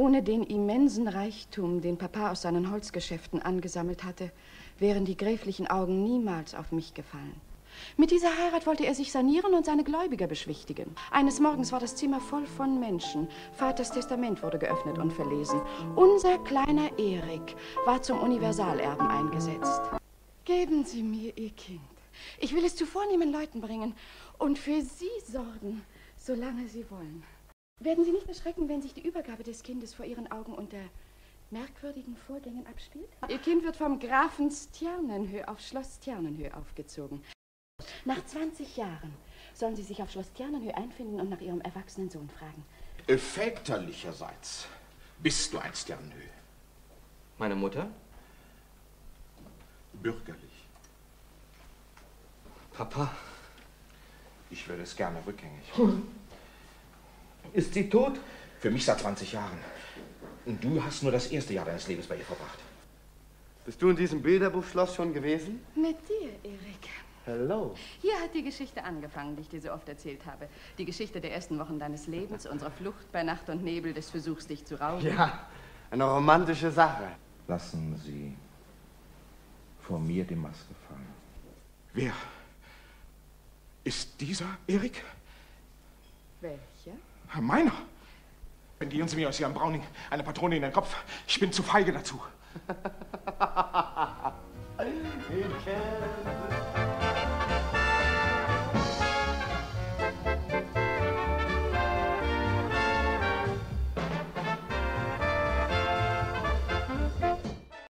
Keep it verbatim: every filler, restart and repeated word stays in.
Ohne den immensen Reichtum, den Papa aus seinen Holzgeschäften angesammelt hatte, wären die gräflichen Augen niemals auf mich gefallen. Mit dieser Heirat wollte er sich sanieren und seine Gläubiger beschwichtigen. Eines Morgens war das Zimmer voll von Menschen. Vaters Testament wurde geöffnet und verlesen. Unser kleiner Erik war zum Universalerben eingesetzt. Geben Sie mir Ihr Kind. Ich will es zu vornehmen Leuten bringen und für Sie sorgen, solange Sie wollen. Werden Sie nicht erschrecken, wenn sich die Übergabe des Kindes vor Ihren Augen unter merkwürdigen Vorgängen abspielt? Ihr Kind wird vom Grafen Stjernenhöhe auf Schloss Stjernenhöhe aufgezogen. Nach zwanzig Jahren sollen Sie sich auf Schloss Stjernenhöhe einfinden und nach Ihrem erwachsenen Sohn fragen. Väterlicherseits bist du ein Stjernenhöhe. Meine Mutter? Bürgerlich. Papa. Ich würde es gerne rückgängig. Ist sie tot? Für mich seit zwanzig Jahren. Und du hast nur das erste Jahr deines Lebens bei ihr verbracht. Bist du in diesem Bilderbuchschloss schon gewesen? Mit dir, Erik. Hallo. Hier hat die Geschichte angefangen, die ich dir so oft erzählt habe. Die Geschichte der ersten Wochen deines Lebens, unserer Flucht bei Nacht und Nebel, des Versuchs, dich zu rauben. Ja, eine romantische Sache. Lassen Sie vor mir die Maske fallen. Wer ist dieser Erik? Welcher? Meiner. Pendieren Sie mir aus Ihrem Browning eine Patrone in den Kopf. Ich bin zu feige dazu.